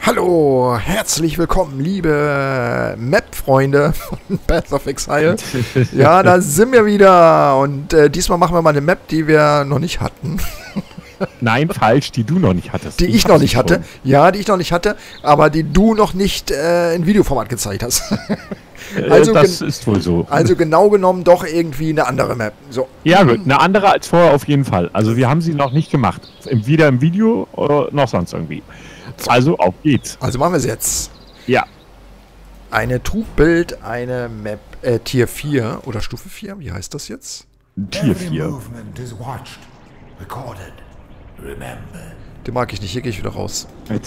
Hallo, herzlich willkommen, liebe Map-Freunde von Path of Exile. Ja, da sind wir wieder und diesmal machen wir mal eine Map, die wir noch nicht hatten. Nein, falsch, die du noch nicht hattest. Die ich noch nicht hatte. Ja, die ich noch nicht hatte, aber die du noch nicht in Videoformat gezeigt hast. Also das ist wohl so. Also genau genommen doch irgendwie eine andere Map. So. Ja gut, eine andere als vorher auf jeden Fall. Also wir haben sie noch nicht gemacht. Weder im Video oder noch sonst irgendwie. Also auf geht's. Also machen wir es jetzt. Ja. Eine Trugbild, eine Map, Tier 4 oder Stufe 4, wie heißt das jetzt? Tier 4. Den mag ich nicht, hier gehe ich wieder raus.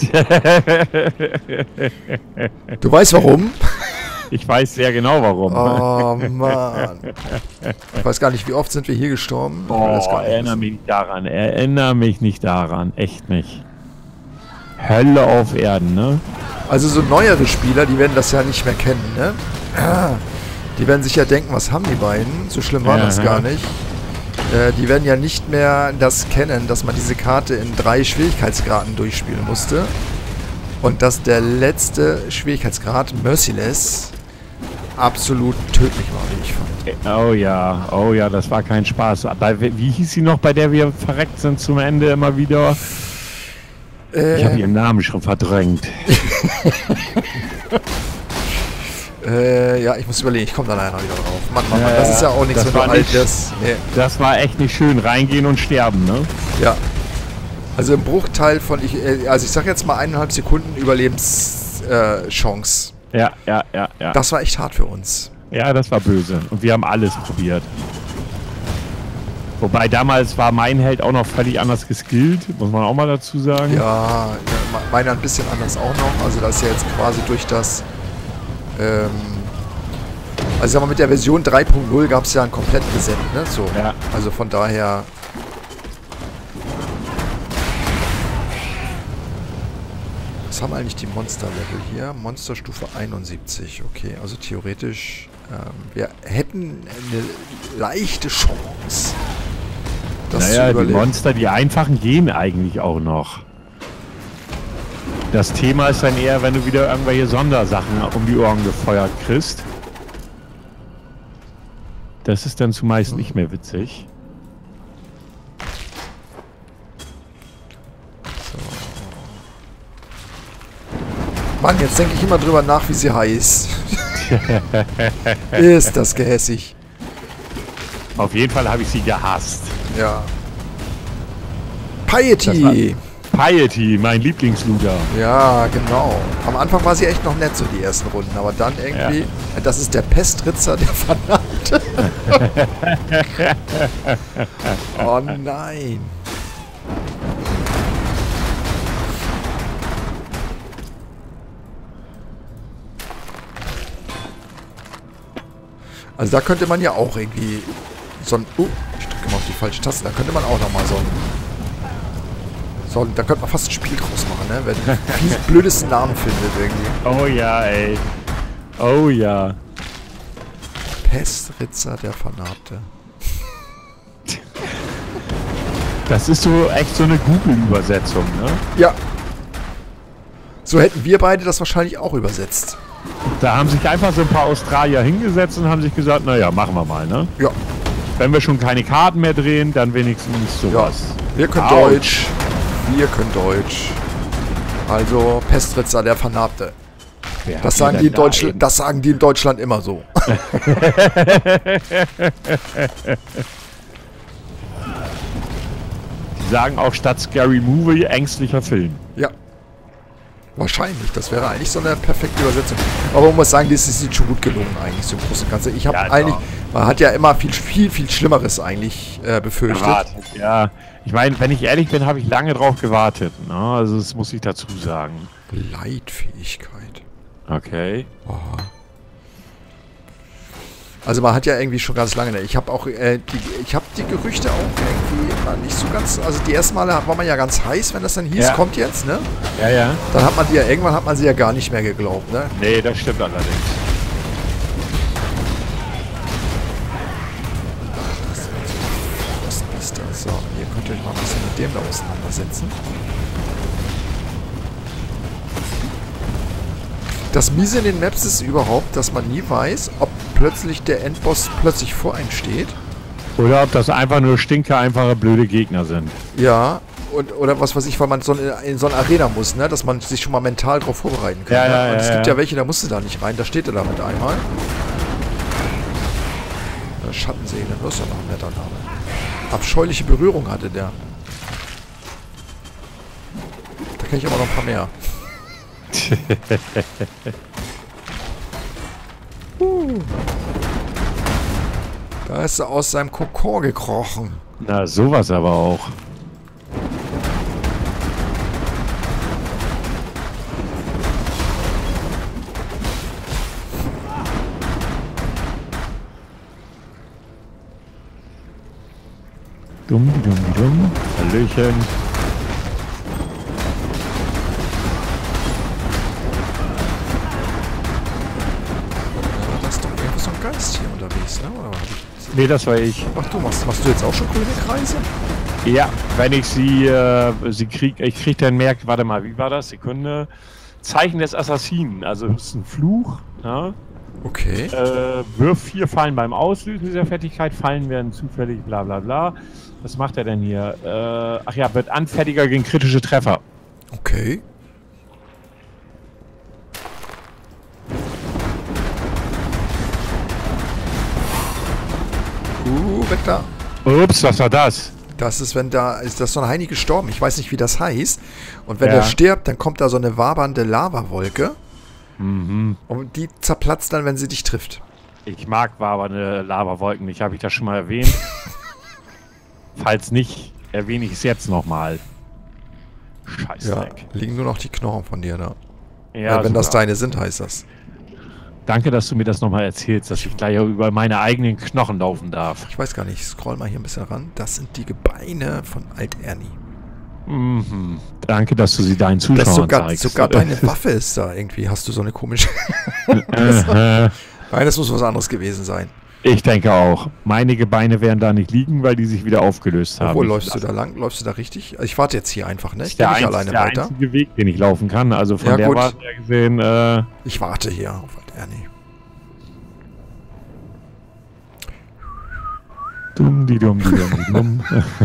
Du weißt warum? Ich weiß sehr genau warum. Oh Mann. Ich weiß gar nicht, wie oft sind wir hier gestorben. Erinnere mich nicht daran. Echt nicht. Hölle auf Erden, ne? Also so neuere Spieler, die werden das ja nicht mehr kennen, ne? Die werden sich ja denken, was haben die beiden? So schlimm war das gar nicht. Die werden ja nicht mehr das kennen, dass man diese Karte in 3 Schwierigkeitsgraden durchspielen musste. Und dass der letzte Schwierigkeitsgrad, Merciless, absolut tödlich war, wie ich fand. Oh ja, das war kein Spaß. Wie hieß sie noch, bei der wir verreckt sind zum Ende immer wieder? Ich habe ihren Namen schon verdrängt. Ja, ich muss überlegen, ich komme da leider wieder drauf. Mann, das ist ja auch nichts, wenn du alt bist. Nee. Das war echt nicht schön, reingehen und sterben, ne? Ja. Also im Bruchteil von, also ich sag jetzt mal 1,5 Sekunden Überlebenschance. Ja. Das war echt hart für uns. Ja, das war böse. Und wir haben alles probiert. Wobei damals war mein Held auch noch völlig anders geskillt, muss man auch mal dazu sagen. Ja, meiner ein bisschen anders auch noch. Also das ist ja jetzt quasi durch das... also sag mal, mit der Version 3.0 gab es ja ein komplett Reset, ne? So. Ja. Also von daher... Was haben eigentlich die Monster-Level hier? Monsterstufe 71, okay. Also theoretisch, wir hätten eine leichte Chance. Naja, die Monster, die einfachen, gehen eigentlich auch noch. Das Thema ist dann eher, wenn du wieder irgendwelche Sondersachen um die Ohren gefeuert kriegst. Das ist dann zumeist nicht mehr witzig. So. Mann, jetzt denke ich immer drüber nach, wie sie heißt. Ist das gehässig. Auf jeden Fall habe ich sie gehasst. Ja. Piety! Piety, mein Lieblingsluder. Ja, genau. Am Anfang war sie echt noch nett, so die ersten Runden. Aber dann irgendwie... Ja. Das ist der Pestritzer, der Vernannte. Oh nein. Also da könnte man ja auch irgendwie so ein... ich drücke mal auf die falsche Taste. Da könnte man auch nochmal so da könnte man fast ein Spiel draus machen, ne? Wenn die blödesten Namen findet irgendwie. Oh ja, ey. Oh ja. Pestritzer, der Vernarbte. Das ist so echt so eine Google-Übersetzung, ne? Ja. So hätten wir beide das wahrscheinlich auch übersetzt. Da haben sich einfach so ein paar Australier hingesetzt und haben sich gesagt, naja, machen wir mal, ne? Ja. Wenn wir schon keine Karten mehr drehen, dann wenigstens sowas. Ja. Wir können Deutsch. Wir können Deutsch. Also Pestritzer, der Vernarbte. Das sagen die in Deutschland immer so. Die sagen auch statt Scary Movie ängstlicher Film. Ja. Wahrscheinlich. Das wäre eigentlich so eine perfekte Übersetzung. Aber man muss sagen, das ist schon gut gelungen eigentlich, so im Großen und Ganzen. Ich habe eigentlich, man hat ja immer viel Schlimmeres eigentlich befürchtet. Ja, ich meine, wenn ich ehrlich bin, habe ich lange drauf gewartet. Ne? Also das muss ich dazu sagen. Leitfähigkeit. Okay. Aha. Also man hat ja irgendwie schon ganz lange, ich habe auch, ich habe die Gerüchte auch irgendwie immer nicht so ganz, also die ersten Male war man ja ganz heiß, wenn das dann hieß, kommt jetzt, ne? Ja, ja. Dann hat man die ja, irgendwann hat man sie ja gar nicht mehr geglaubt, ne? Nee, das stimmt allerdings. So, ihr könnt euch mal ein bisschen mit dem da auseinandersetzen. Das Miese in den Maps ist überhaupt, dass man nie weiß, ob plötzlich der Endboss plötzlich vor einem steht. Oder ob das einfach nur einfache, blöde Gegner sind. Ja, oder was weiß ich, weil man in so eine Arena muss, ne? Dass man sich schon mal mental drauf vorbereiten kann. Ja, ne? Und es gibt ja welche, da musst du da nicht rein, da steht er damit einmal. Schattenseele, das ist ja noch ein netter Name. Abscheuliche Berührung hatte der. Da kenne ich aber noch ein paar mehr. Da ist er aus seinem Kokon gekrochen. Na, sowas aber auch. Dumm. Hallöchen. Das ist doch irgendwo so ein Geist hier unterwegs, ne? Oder? Nee, das war ich. Ach du, machst du jetzt auch schon grüne Kreise? Ja, wenn ich ich krieg dann merkt, warte mal, wie war das? Sekunde. Zeichen des Assassinen, also das ist ein Fluch, ja? Okay. Wirf 4 Fallen beim Auslösen dieser Fertigkeit, Fallen werden zufällig, bla bla bla. Was macht er denn hier? Ach ja, wird anfälliger gegen kritische Treffer. Okay. Weg da. Ups, was war das? Das ist, wenn da ist das so ein Heini gestorben. Ich weiß nicht, wie das heißt. Und wenn der stirbt, dann kommt da so eine wabernde Lavawolke. Mhm. Und die zerplatzt dann, wenn sie dich trifft. Ich mag wabernde Lavawolken nicht. Habe ich das schon mal erwähnt? Falls nicht, erwähne ich es jetzt nochmal. Scheißdreck. Ja, liegen nur noch die Knochen von dir da. Ja, wenn das deine sind, heißt das. Danke, dass du mir das nochmal erzählst, dass ich gleich über meine eigenen Knochen laufen darf. Ich weiß gar nicht, ich scroll mal hier ein bisschen ran. Das sind die Gebeine von Alt Ernie. Mhm. Danke, dass du sie deinen Zuschauern zeigst. Sogar deine Waffe ist da irgendwie. Hast du so eine komische... Nein, das muss was anderes gewesen sein. Ich denke auch. Meine Gebeine werden da nicht liegen, weil die sich wieder aufgelöst haben. Wo läufst du da lang? Läufst du da richtig? Also ich warte jetzt hier einfach, ne? Ich gehe nicht alleine weiter. Der einzige Weg, den ich laufen kann. Also von der Warte her gesehen... Ich warte hier auf Alt Ernie. Dumm.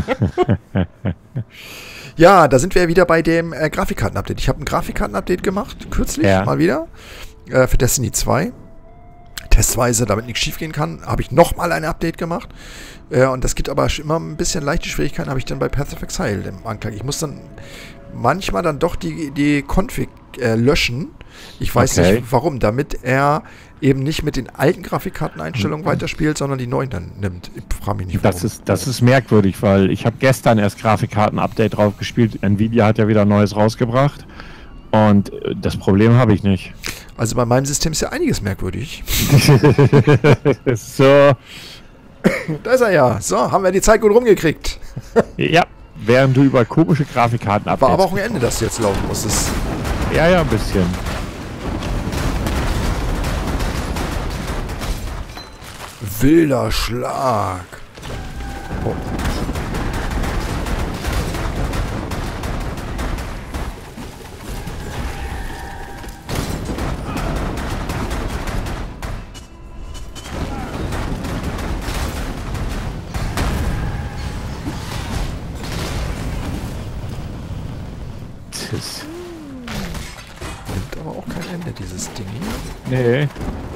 Ja, da sind wir wieder bei dem Grafikkarten-Update. Ich habe ein Grafikkarten-Update gemacht, kürzlich, mal wieder, für Destiny 2. Testweise, damit nichts schief gehen kann, habe ich nochmal ein Update gemacht. Und das gibt aber immer ein bisschen leichte Schwierigkeiten, habe ich dann bei Path of Exile im Anklang. Ich muss dann manchmal dann doch die Config löschen. Ich weiß nicht warum, damit er eben nicht mit den alten Grafikkarteneinstellungen weiterspielt, sondern die neuen dann nimmt. Ich frage mich nicht warum. Das ist merkwürdig, weil ich habe gestern erst Grafikkarten-Update drauf gespielt. Nvidia hat ja wieder ein neues rausgebracht. Und das Problem habe ich nicht. Also bei meinem System ist ja einiges merkwürdig. So. Da ist er ja. So, haben wir die Zeit gut rumgekriegt. Ja, während du über komische Grafikkarten War aber auch ein Ende, dass du jetzt laufen musstest. Ja, ein bisschen. Wilder Schlag. Oh. Nimmt aber auch kein Ende, dieses Ding hier. Nee.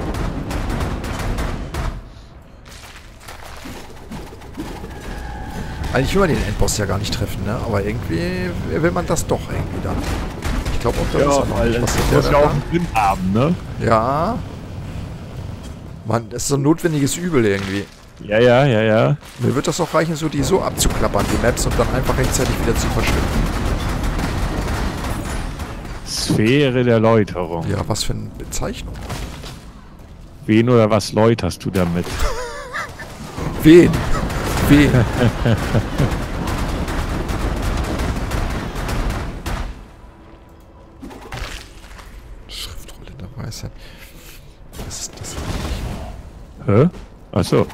Eigentlich will man den Endboss ja gar nicht treffen, ne? Aber irgendwie will man das doch irgendwie dann. Ich glaube auch, da ist er noch nicht. Was muss ja auch einen Sinn haben, ne? Ja. Mann, das ist so ein notwendiges Übel irgendwie. Ja. Mir wird das auch reichen, so die so abzuklappern, die Maps, und dann einfach rechtzeitig wieder zu verschwinden. Sphäre der Läuterung. Ja, was für eine Bezeichnung. Wen oder was läuterst du damit? Wen? Schriftrolle der Weisheit. Was ist das eigentlich? Hä? Achso.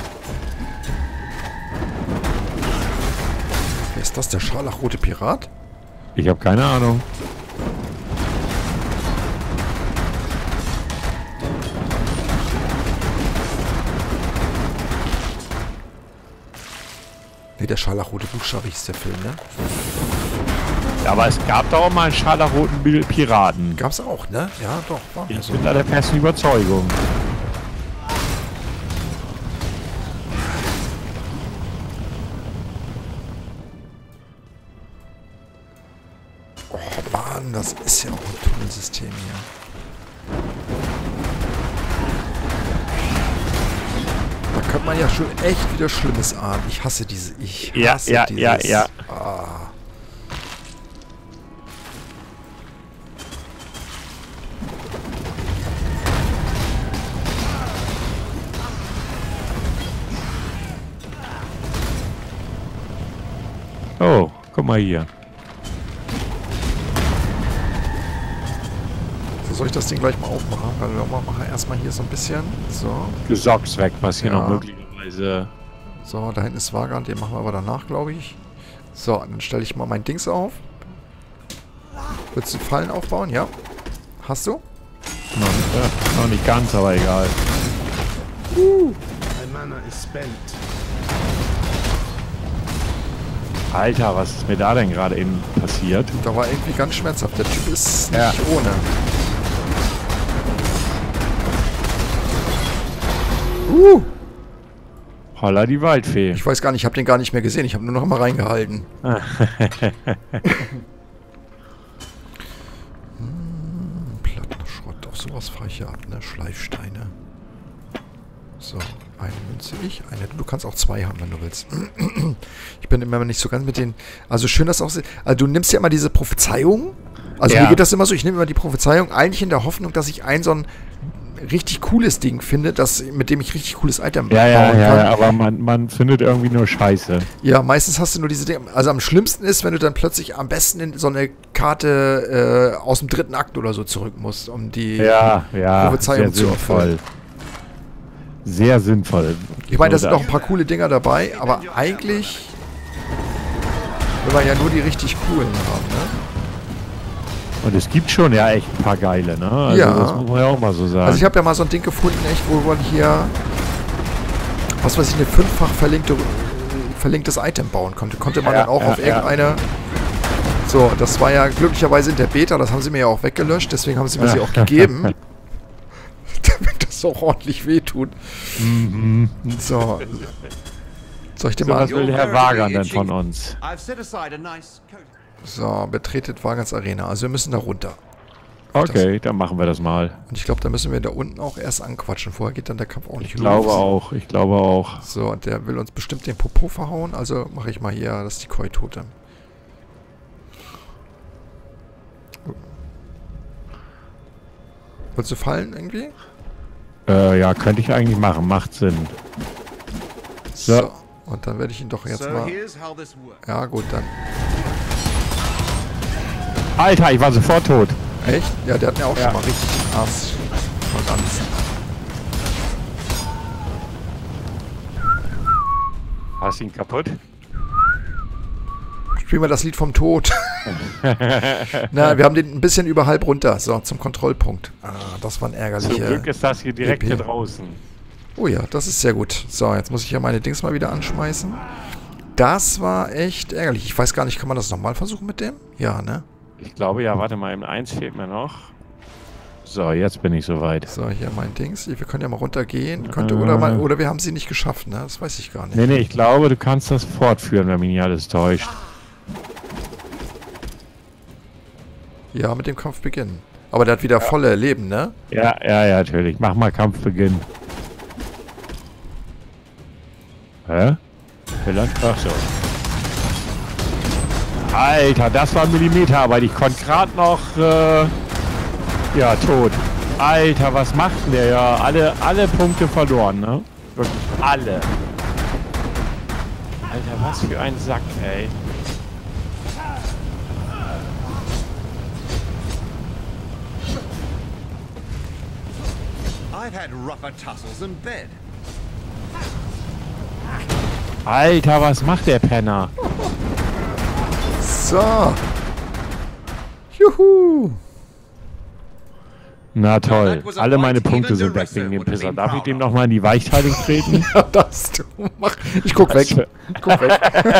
Wer ist das, der scharlachrote Pirat? Ich habe keine Ahnung. Ne, der scharlachrote Buchstabe hieß der Film, ne? Ja, aber es gab doch auch mal einen scharlachroten Piraten. Gab's auch, ne? Ja, doch. War ich bin da der festen Überzeugung. Oh Mann, das ist ja auch ein Tunnelsystem hier. Da könnte man ja schon echt wieder Schlimmes ahnen. Ich hasse diese. Ich hasse dieses. Ja. Ah. Oh, guck mal hier. So, soll ich das Ding gleich mal aufmachen? Weil wir machen erstmal hier so ein bisschen. So. Gesocks weg, was hier noch möglicherweise... So, da hinten ist Vagrant, den machen wir aber danach, glaube ich. So, dann stelle ich mal mein Dings auf. Willst du Fallen aufbauen? Ja. Hast du? Noch nicht ganz, aber egal. Alter, was ist mir da denn gerade eben passiert? Da war irgendwie ganz schmerzhaft. Der Typ ist nicht ohne. Holla die Waldfee. Ich weiß gar nicht, ich habe den gar nicht mehr gesehen. Ich habe nur noch mal reingehalten. Plattenschrott. Auf sowas fahre ich ja ab, ne? Schleifsteine. So, eine Münze ich, eine. Du kannst auch zwei haben, wenn du willst. Ich bin immer nicht so ganz mit den... Also schön, dass auch... Also du nimmst ja immer diese Prophezeiung. Also mir geht das immer so, ich nehme immer die Prophezeiung, eigentlich in der Hoffnung, dass ich so ein richtig cooles Ding finde, mit dem ich richtig cooles Item bauen kann. Ja, aber man findet irgendwie nur Scheiße. Ja, meistens hast du nur diese Dinge. Also am schlimmsten ist, wenn du dann plötzlich am besten in so eine Karte aus dem 3. Akt oder so zurück musst, um die Prophezeiung zu erfüllen. Sehr sinnvoll. Ich meine, da sind noch ein paar coole Dinger dabei, aber eigentlich will man ja nur die richtig coolen haben, ne? Und es gibt schon ja echt ein paar geile, ne? Also das muss man ja auch mal so sagen. Also ich habe ja mal so ein Ding gefunden, echt, wo man hier, was weiß ich, eine 5-fach verlinktes Item bauen konnte. Konnte man dann auch auf irgendeine... So, das war ja glücklicherweise in der Beta, das haben sie mir ja auch weggelöscht, deswegen haben sie mir sie auch gegeben. Damit das auch ordentlich wehtut. So. Soll ich dir mal... Was will Herr Vagrant denn von uns? So, betretet Vagrants Arena. Also wir müssen da runter. Okay, dann machen wir das mal. Und ich glaube, da müssen wir da unten auch erst anquatschen. Vorher geht dann der Kampf auch nicht los. Ich glaube auch. So, und der will uns bestimmt den Popo verhauen. Also mache ich mal hier, das ist die Koi-Tote. Willst du fallen irgendwie? Ja, könnte ich eigentlich machen. Macht Sinn. So. Und dann werde ich ihn doch jetzt mal... Ja, gut, dann... Alter, ich war sofort tot. Echt? Ja, der hat mir auch schon mal richtig Arsch verranzt. Hast du ihn kaputt? Spielen wir das Lied vom Tod. Na, wir haben den ein bisschen über halb runter. So, zum Kontrollpunkt. Ah, das war ein ärgerlicher... Zum Glück ist das hier direkt hier draußen. Oh ja, das ist sehr gut. So, jetzt muss ich ja meine Dings mal wieder anschmeißen. Das war echt ärgerlich. Ich weiß gar nicht, kann man das nochmal versuchen mit dem? Ja, ne? Ich glaube ja, warte mal, eben eins fehlt mir noch. So, jetzt bin ich soweit. So, hier mein Dings. Wir können ja mal runtergehen. Oder wir haben sie nicht geschafft, ne? Das weiß ich gar nicht. Nee, ich glaube, du kannst das fortführen, wenn mich nicht alles täuscht. Ja, mit dem Kampf beginnen. Aber der hat wieder volle Leben, ne? Ja, natürlich. Mach mal Kampfbeginn. Hä? Ach so. Alter, das war Millimeterarbeit. Ich konnte gerade noch... ja, tot. Alter, was macht denn der? Ja, alle Punkte verloren, ne? Wirklich alle. Alter, was für ein Sack, ey. I've had rougher tussles in bed. Alter, was macht der Penner? So. Juhu. Na toll. Alle meine Punkte sind weg wegen dem Pisser. Darf ich dem nochmal in die Weichteilung treten? Ja, das du. Mach. Ich guck weg. Ich guck weg.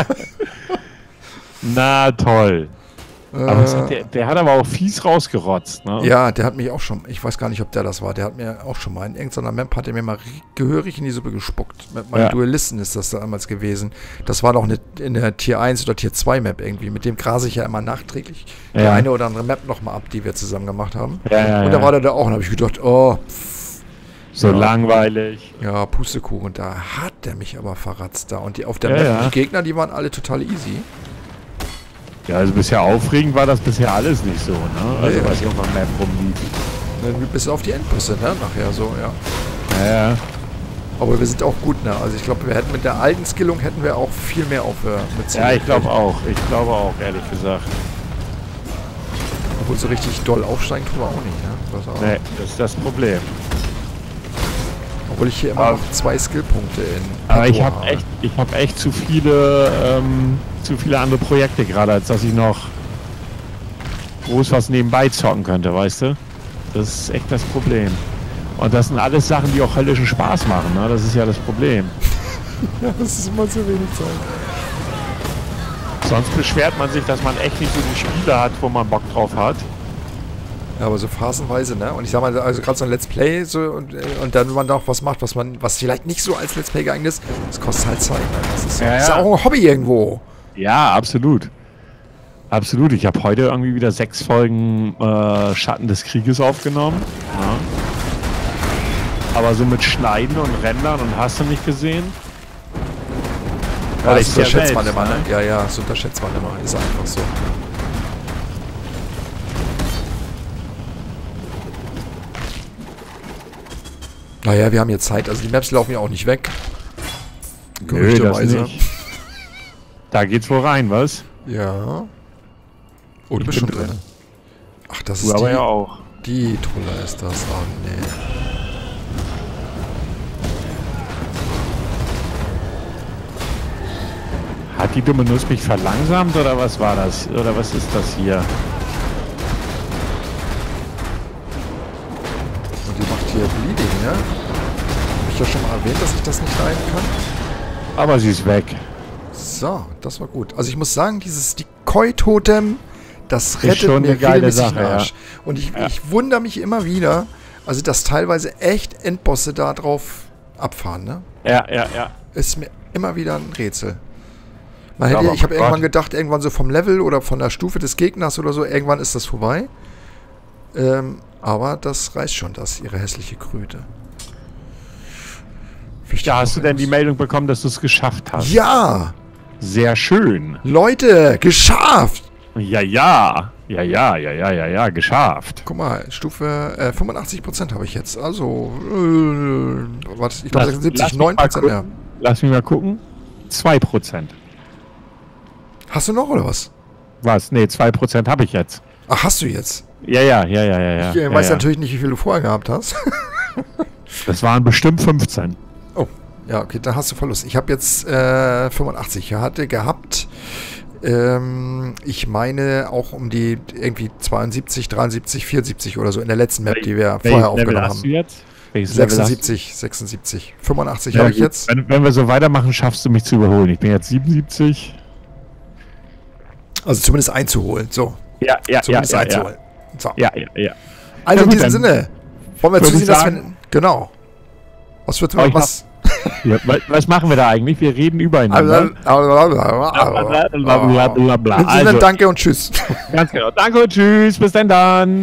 Na toll. Aber der hat aber auch fies rausgerotzt, ne? Ja, der hat mich auch schon, ich weiß gar nicht, ob der das war, der hat mir auch schon mal, in irgendeiner Map hat er mir mal gehörig in die Suppe gespuckt. Mit meinem Duellisten ist das damals gewesen. Das war doch in der Tier 1 oder Tier 2 Map irgendwie. Mit dem grase ich ja immer nachträglich die eine oder andere Map nochmal ab, die wir zusammen gemacht haben. Und da war der da auch und habe ich gedacht, oh, so langweilig. Ja, Pustekuchen, da hat der mich aber verratzt da. Und auf der Map, die Gegner, die waren alle total easy. Ja, also bisher aufregend war das bisher alles nicht so, ne? Also was hier auf der Map rumlief. Bis auf die Endbusse, ne? Nachher so, ja. Ja. Aber wir sind auch gut, ne? Also ich glaube, wir hätten mit der alten Skillung hätten wir auch viel mehr mit Ja, ich glaube auch. Ich glaube auch, ehrlich gesagt. Obwohl so richtig doll aufsteigen tun wir auch nicht, ne? Nee, das ist das Problem. Obwohl ich hier immer noch 2 Skillpunkte in Aber ich habe echt zu viele andere Projekte gerade, als dass ich noch groß was nebenbei zocken könnte, weißt du? Das ist echt das Problem. Und das sind alles Sachen, die auch höllischen Spaß machen, ne? Das ist ja das Problem. Ja, das ist immer zu wenig Zeit. Sonst beschwert man sich, dass man echt nicht so die Spiele hat, wo man Bock drauf hat. Ja, aber so phasenweise, ne? Und ich sag mal, also gerade so ein Let's Play so und dann, wenn man da auch was macht, was vielleicht nicht so als Let's Play geeignet ist, das kostet halt Zeit. Ne? Das ist ja auch ein Hobby irgendwo. Ja, absolut. Absolut. Ich habe heute irgendwie wieder 6 Folgen Schatten des Krieges aufgenommen. Ja. Aber so mit Schneiden und Rendern und hast du nicht gesehen? Ja, das unterschätzt man immer, ne? Ja, das unterschätzt man immer. Ist einfach so. Naja, wir haben jetzt Zeit. Also die Maps laufen ja auch nicht weg. Nö, das nicht. Da geht's wohl rein, was? Ja. Oh, du bist schon drin. Ach, das ist aber ja auch. Die Truller ist das. Oh, nee. Hat die dumme Nuss mich verlangsamt oder was war das? Oder was ist das hier? Und die macht hier Bleeding, ne? Hab ich ja schon mal erwähnt, dass ich das nicht leiden kann. Aber sie ist weg. So, das war gut. Also ich muss sagen, dieses Decoy-Totem, das rettet schon mir regelmäßig den Arsch. Ja. Und ich wundere mich immer wieder, also dass teilweise echt Endbosse da drauf abfahren, ne? Ja. Ist mir immer wieder ein Rätsel. Ich habe irgendwann gedacht, irgendwann so vom Level oder von der Stufe des Gegners oder so, irgendwann ist das vorbei. Aber das reißt schon, ihre hässliche Kröte. Ja, hast du denn die Meldung bekommen, dass du es geschafft hast? Ja! Sehr schön. Leute, geschafft! Ja, geschafft. Guck mal, Stufe 85% habe ich jetzt. Also, ich glaube 76, 9% mehr. Lass mich mal gucken. 2%. Hast du noch, oder was? Was? Nee, 2% habe ich jetzt. Ach, hast du jetzt? Ja. Ich weiß natürlich nicht, wie viel du vorher gehabt hast. Das waren bestimmt 15. Oh, ja, okay, dann hast du Verlust. Ich habe jetzt 85. Ich hatte gehabt, ich meine auch um die irgendwie 72, 73, 74 oder so in der letzten Map, die wir vorher aufgenommen haben. Hast du jetzt? 76. 85 habe ich jetzt. Wenn wir so weitermachen, schaffst du mich zu überholen. Ich bin jetzt 77. Also zumindest einzuholen, so. Ja. Zumindest einzuholen. So. Ja. Also in diesem Sinne, wollen wir zusehen, dass wir... Genau. Was wird was? Ja, was machen wir da eigentlich? Wir reden übereinander. Also, danke und tschüss. Ganz genau. Danke und tschüss. Bis denn dann.